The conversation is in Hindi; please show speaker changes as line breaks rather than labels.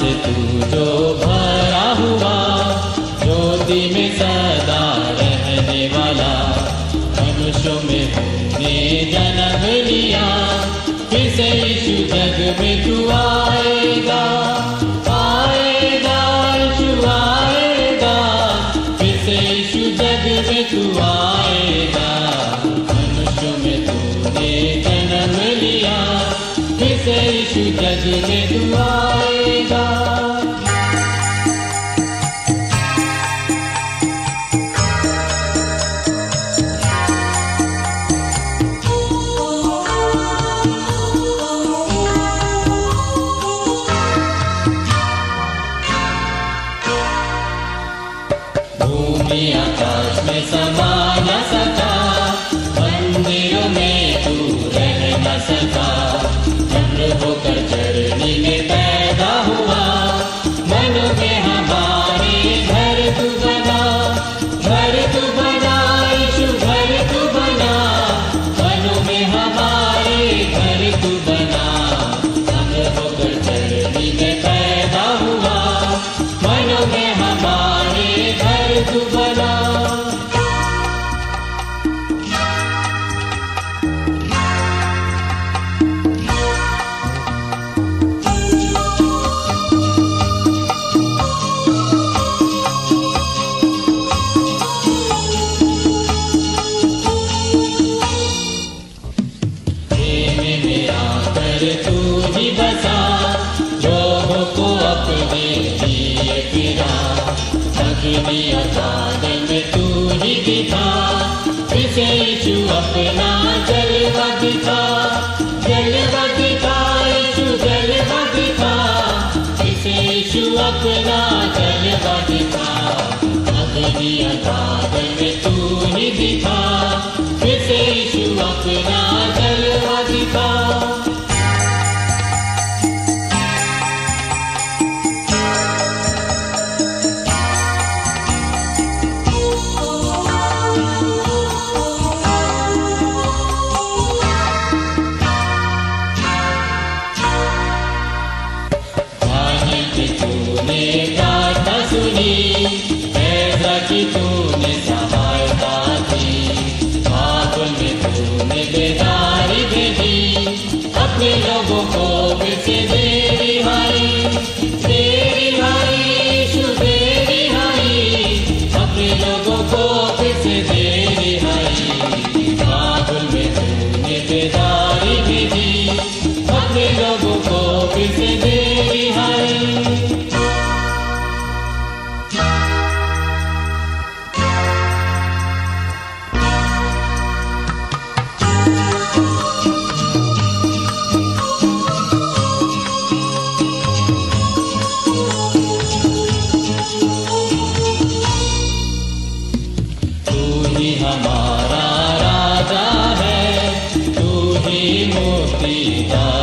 से तू जो भरा हुआ, ज्योति में सदा रहने वाला, मनुष्यों में तूने जन्म लिया, फिर से यीशु जग में तू आएगा, आएगा यीशु आएगा, फिर से यीशु जग में तू आएगा। मनुष्यों में तूने जन्म लिया, फिर से यीशु जग में तू आएगा। भूमि आकाश में समा न सका, मंदिरों में तू रह न सका, चंद्र होकर चरनी में पैदा हुआ, मनो में हमारे घर तू बना, घर तू बना यीशु घर तू बना, मनो में हमारे घर तू बना, चंद्र होकर चरनी में पैदा हुआ, मनो में हमारे घर तू बना। तू ही बसा, लोगों को अपने लिए फिरा, अग्नि अगाधन में तू ही दिखा, फिर से यीशु अपना जलवा दिखा, जलवा दिखा यीशु जलवा दिखा, फिर से यीशु अपना जलवा दिखा, अग्नि अगाधन में तू ही दिखा, फिर से यीशु अपना जलवा दिखा। तूने प्रार्थना सुनी, ऐसा कि तूने सहायता दी, बाबुल में तूने बेदारी भेजी, अपने लोगों को फिर से दे रिहाई, दे रिहाई यीशु दे रिहाई, अपने लोगों को फिर से दे रिहाई, बाबुल में तूने बेदारी भेजी, अपने लोगों को फिर से दे रिहाई। हमारा राजा है, तू ही मुक्तिदाता